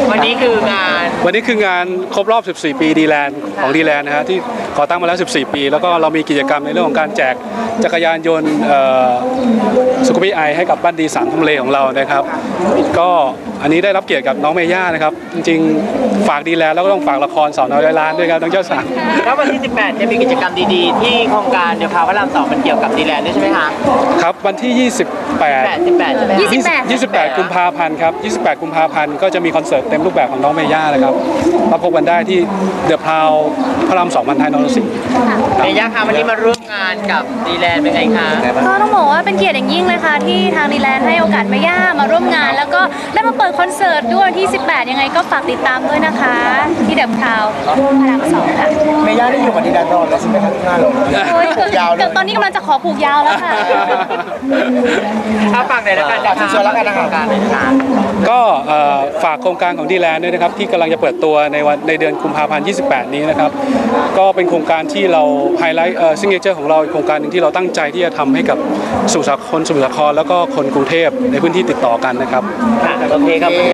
วันนี้คืองานครบรอบ 14 ปีดีแลนด์ของดีแลนด์นะฮะที่ก่อตั้งมาแล้ว 14 ปี แล้วก็เรามีกิจกรรมในเรื่องของการแจกจักรยานยนต์สกูบี้ไอให้กับบ้านดี3ทำเลของเรานะครับก็อันนี้ได้รับเกียรติกับน้องเมย่านะครับจริงๆฝากดีแลนด์แล้วก็ต้องฝากละครสาวน้อยร้อยล้านด้วยครับน้องเจ้าสาวแล้ววันที่ 18 จะมีกิจกรรมดีๆที่โครงการเดี๋ยวพาพระราม2มันเกี่ยวกับดีแลนด์ด้วยใช่ไหมคะครับวันที่ 28 กุมภาพันธ์ครับ 28 กุมภาพันธ์ก็จะมีคอนเสิร์ตเต็มรูปแบบของน้องเมย่านะครับมาพบกันได้ที่เดอะพราวพระราม2 พันท้ายนรสิงห์เมย่าคะวันนี้มาร่วมงานกับดีแลนด์เป็นไงคะก็ต้องบอกว่าเป็นเกียรติอย่างยิ่งเลยค่ะที่ทางดีแลนด์ให้โอกาสเมย่ามาร่วมงานแล้วก็ได้มาเปิดคอนเสิร์ตด้วยวันที่ 18 ยังไงก็ฝากติดตามด้วยนะคะที่เดอะพราวพระราม2 ค่ะเมย่าได้อยู่กับดีแลนด์ตลอดแล้วใช่ไหมครับงานเรายาวเลยตอนนี้กำลังจะขอผูกยาวแล้วค่ะถ้าฟังในรายการจะชวนแล้วกันนะครับก็ฝากโครงการของดีแลนด์ด้วยนะครับที่กำลังจะเปิดตัวในเดือนกุมภาพันธ์ 28 นี้นะครับก็เป็นโครงการที่เราไฮไลท์ซิงเกิลของเราโครงการหนึ่งที่เราตั้งใจที่จะทำให้กับสมุทรสาครแล้วก็คนกรุงเทพในพื้นที่ติดต่อกันนะครับโอเคครับ